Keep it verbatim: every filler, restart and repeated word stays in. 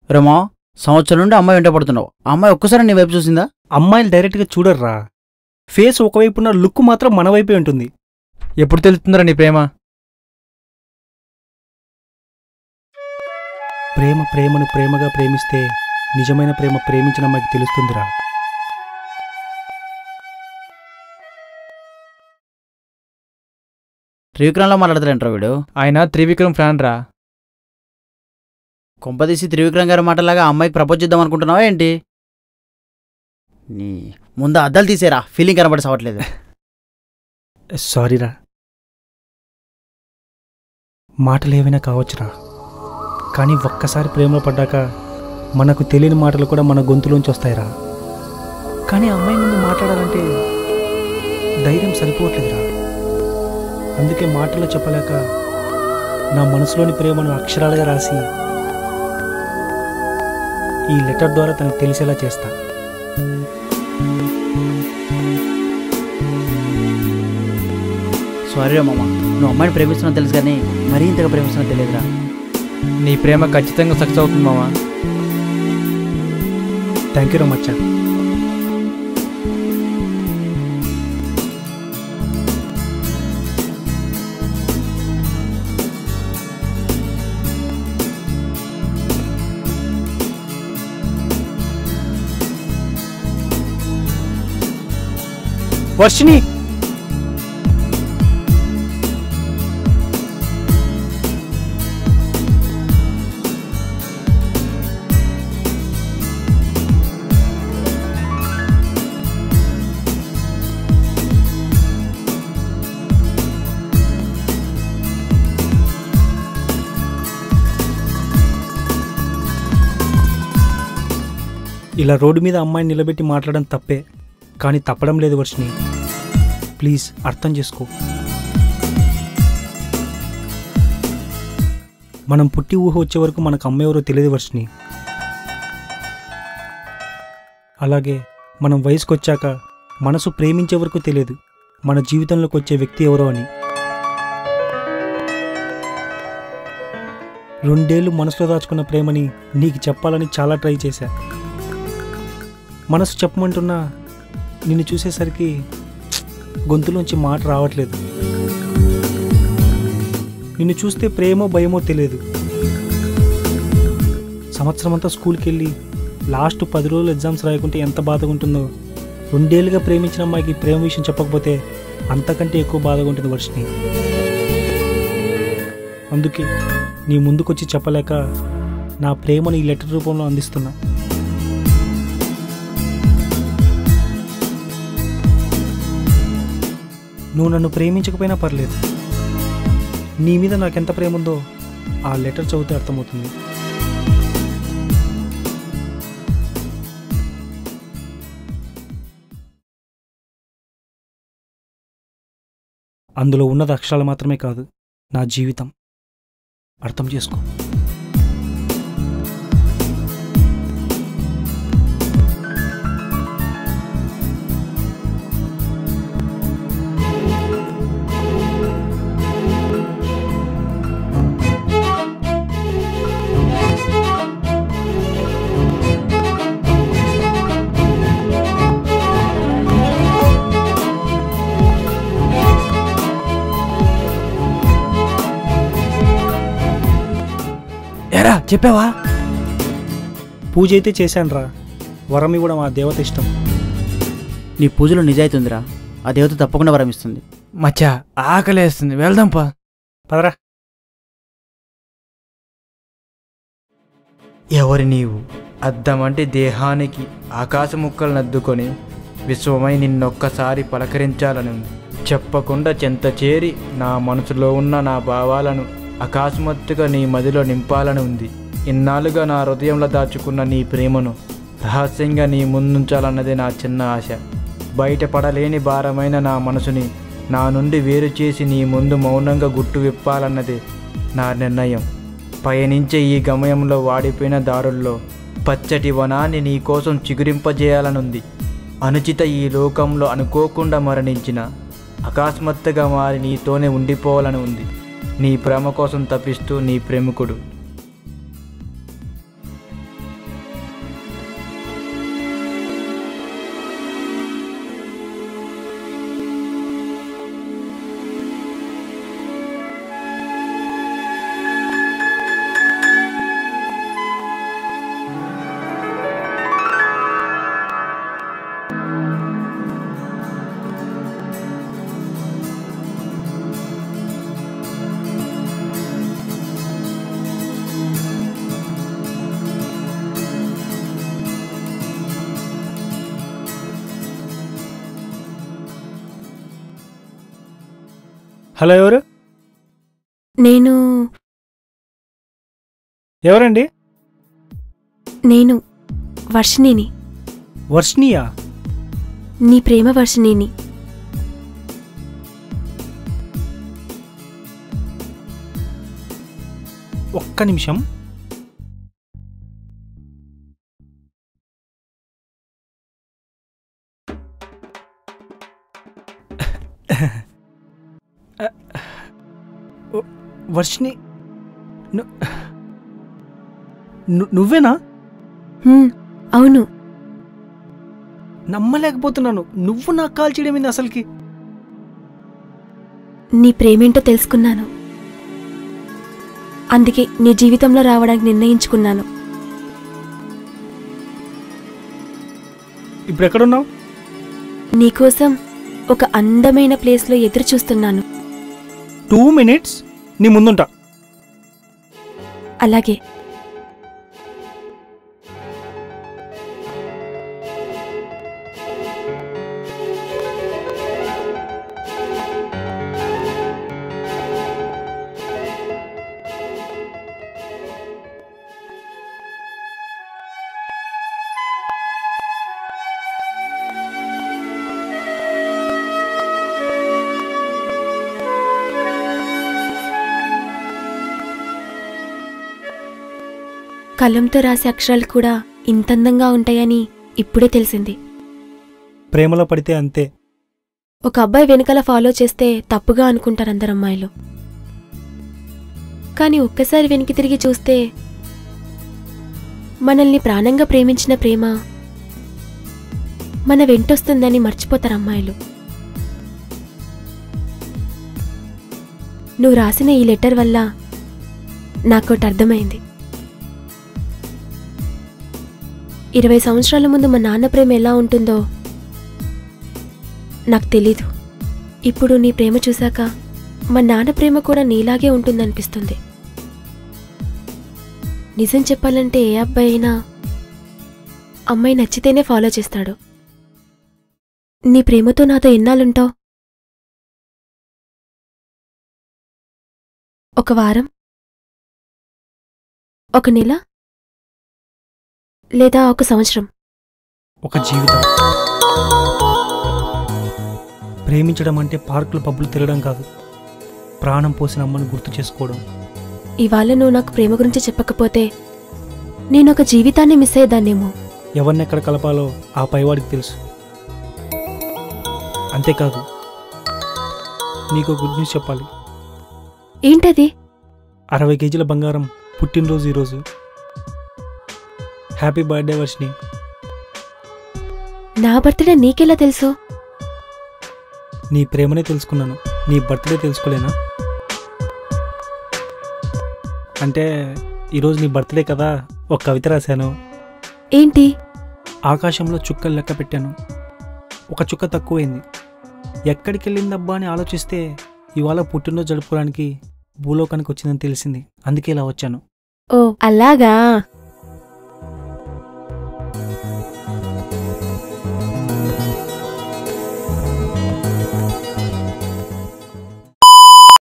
రమా, సంవత్సరం నుండి అమ్మాయి వెంట పడుతున్నావు. ఆ అమ్మాయి ఒక్కసారి నీ వైపు చూసిందా? అమ్మాయిలు డైరెక్ట్గా చూడర్రా, ఫేస్ ఒకవైపు ఉన్న లుక్ మాత్రం మన వైపే ఉంటుంది. ఎప్పుడు తెలుస్తుందిరా నీ ప్రేమ? ప్రేమ ప్రేమను ప్రేమగా ప్రేమిస్తే నిజమైన ప్రేమ ప్రేమించిన అమ్మాయికి తెలుస్తుందిరా. త్రివిక్రమ్లో మాట్లాడతాడంటారా వీడు? ఆయన త్రివిక్రమ్ ఫ్యాన్ రా. కొంపదీసి త్రివిక్రమ్ గారి మాటలాగా అమ్మాయికి ప్రపోజ్ చేద్దాం అనుకుంటున్నావా ఏంటి? నీ ముందు అద్దాలు తీసేరా, ఫీలింగ్ కనబడి సావట్లేదు. సారీరా, మాటలు ఏవైనా కావచ్చురా, కానీ ఒక్కసారి ప్రేమలో పడ్డాక మనకు తెలియని మాటలు కూడా మన గొంతులోంచి వస్తాయిరా. కానీ అమ్మాయి ముందు మాట్లాడాలంటే ధైర్యం సరిపోవట్లేదురా. అందుకే మాటల్లో చెప్పలేక నా మనసులోని ప్రేమను అక్షరాలుగా రాసి ఈ లెటర్ ద్వారా తనకు తెలిసేలా చేస్తా. సారీ రా మామ, నువ్వు అమ్మాయిని ప్రేమిస్తున్నావు తెలుసు కానీ మరీ ఇంతగా ప్రేమిస్తున్నా తెలియదురా. నీ ప్రేమ ఖచ్చితంగా సక్సెస్ అవుతుంది మామా. థ్యాంక్ యూ రా మచ్చా. వర్షిని, ఇలా రోడ్డు మీద అమ్మాయిని నిలబెట్టి మాట్లాడడం తప్పే, కానీ తప్పడం లేదు వర్షిని. ప్లీజ్ అర్థం చేసుకో. మనం పుట్టి ఊహ వచ్చే వరకు మనకు అమ్మ ఎవరో తెలియదు వర్షిని. అలాగే మనం వయసుకు వచ్చాక మనసు ప్రేమించే వరకు తెలియదు మన జీవితంలోకి వచ్చే వ్యక్తి ఎవరో అని. రెండేళ్లు మనసులో దాచుకున్న ప్రేమని నీకు చెప్పాలని చాలా ట్రై చేశా. మనసు చెప్పమంటున్నా నిన్ను చూసేసరికి గొంతులోంచి మాట రావట్లేదు. నిన్ను చూస్తే ప్రేమో భయమో తెలియదు. సంవత్సరం అంతా స్కూల్కి వెళ్ళి లాస్ట్ పది రోజులు ఎగ్జామ్స్ రాయకుంటే ఎంత బాధగా ఉంటుందో, రెండేళ్ళుగా ప్రేమించిన అమ్మాయికి ప్రేమ విషయం చెప్పకపోతే అంతకంటే ఎక్కువ బాధగా ఉంటుంది వర్షిని. అందుకే నీ ముందుకొచ్చి చెప్పలేక నా ప్రేమను ఈ లెటర్ రూపంలో అందిస్తున్నా. నువ్వు నన్ను ప్రేమించకపోయినా పర్లేదు, నీ మీద నాకెంత ప్రేమ ఉందో ఆ లెటర్ చదివితే అర్థమవుతుంది. అందులో ఉన్నది అక్షరాలు మాత్రమే కాదు, నా జీవితం. అర్థం చేసుకో. ఎరా చెప్పావా? పూజ అయితే చేశానురా, వరం ఇవ్వడం ఆ దేవత ఇష్టం. నీ పూజలో నిజాయితీ ఉందిరా, ఆ దేవత తప్పకుండా వరం ఇస్తుంది. మచ్చా ఆకలేస్తుంది, వెళ్దాంపా. పదరా. ఎవరి నీవు? అద్దమంటే దేహానికి ఆకాశ ముక్కలను అద్దుకొని విశ్వమై నిన్నొక్కసారి పలకరించాలని ఉంది. చెప్పకుండా చెంత చేరి నా మనసులో ఉన్న నా భావాలను అకస్మాత్తుగా నీ మదిలో నింపాలని ఉంది. ఇన్నాళ్ళుగా నా హృదయంలో దాచుకున్న నీ ప్రేమను రహస్యంగా నీ ముందుంచాలన్నదే నా చిన్న ఆశ. బయటపడలేని భారమైన నా మనసుని నా నుండి వేరు చేసి నీ ముందు మౌనంగా గుట్టు విప్పాలన్నదే నా నిర్ణయం. పయనించే ఈ గమయంలో వాడిపోయిన దారుల్లో పచ్చటి వనాన్ని నీ కోసం చిగురింపజేయాలనుంది. అనుచిత ఈ లోకంలో అనుకోకుండా మరణించిన అకస్మాత్తుగా మారి నీతోనే ఉండిపోవాలని ఉంది. నీ ప్రేమ కోసం తపిస్తూ నీ ప్రేమికుడు. హలో, ఎవరు? నేను ఎవరండి? నేను వర్షిణిని. వర్షిణియా? నీ ప్రేమ వర్షిణిని. ఒక్క నిమిషం. వర్షిణి, ను- ను- నువ్వేనా? హ్మ్, అవును. నమ్మలేకపోతున్నాను. నువ్వు నాకు కాల్ చేయడం ఏంది అసలుకి? నీ ప్రేమేంటో తెలుసుకున్నాను. అందుకే నీ జీవితంలో రావడానికి నిర్ణయించుకున్నాను. ఇప్పుడు ఎక్కడున్నావు? నీకోసం ఒక అందమైన ప్లేస్లో ఎదురు చూస్తున్నాను. టూ మినిట్స్ నీ ముందుంటా. అలాగే. కలంతో రాసే అక్షరాలు కూడా ఇంతందంగా ఉంటాయని ఇప్పుడే తెలిసింది. ప్రేమలో పడితే అంతే. ఒక అబ్బాయి వెనకాల ఫాలో చేస్తే తప్పుగా అనుకుంటారు అందరు అమ్మాయిలు. కానీ ఒక్కసారి వెనక్కి తిరిగి చూస్తే మనల్ని ప్రాణంగా ప్రేమించిన ప్రేమ మన వెంటొస్తుందని మర్చిపోతారు అమ్మాయిలు. నువ్వు రాసిన ఈ లెటర్ వల్ల నాకోటి అర్థమైంది. ఇరవై సంవత్సరాల ముందు మా నాన్న ప్రేమ ఎలా ఉంటుందో నాకు తెలీదు. ఇప్పుడు నీ ప్రేమ చూశాక మా నాన్న ప్రేమ కూడా నీలాగే ఉంటుందనిపిస్తుంది. నిజం చెప్పాలంటే ఏ అబ్బాయి అయినా అమ్మాయి నచ్చితేనే ఫాలో చేస్తాడు. నీ ప్రేమతో నాతో ఎన్నాళ్ళుంటావు? ఒక వారం, ఒక నెల, లేదా ఒక సంవత్సరం? ఒక జీవితం. ప్రేమించడం అంటే పార్కులు పబ్బులు తిరగడం కాదు, ప్రాణం పోసిన అమ్మను గుర్తు చేసుకోవడం. ఇవాళ నువ్వు నాకు ప్రేమ గురించి చెప్పకపోతే నేను ఒక జీవితాన్ని మిస్ అయ్యేదాన్నేమో. ఎవరినెక్కడ కలపాలో ఆ పైవాడికి తెలుసు. అంతేకాదు, నీకు గుడ్ న్యూస్ చెప్పాలి. ఏంటది? అరవై కేజీల బంగారం పుట్టినరోజు ఈరోజు. Happy birthday Varshini. నా బర్త్డే నీకెలా తెలుసు? నీ ప్రేమనే తెలుసుకున్నాను, నీ బర్త్డే తెలుసుకోలేనా? అంటే ఈరోజు నీ బర్త్డే కదా, ఒక కవిత రాశాను. ఏంటి? ఆకాశంలో చుక్కలు లెక్క పెట్టాను, ఒక చుక్క తక్కువైంది. ఎక్కడికి వెళ్ళిందబ్బా అని ఆలోచిస్తే ఇవాళ పుట్టినరోజు జరుపుకోవడానికి భూలోకానికి వచ్చిందని తెలిసింది. అందుకే ఇలా వచ్చాను. ఓ అలాగా.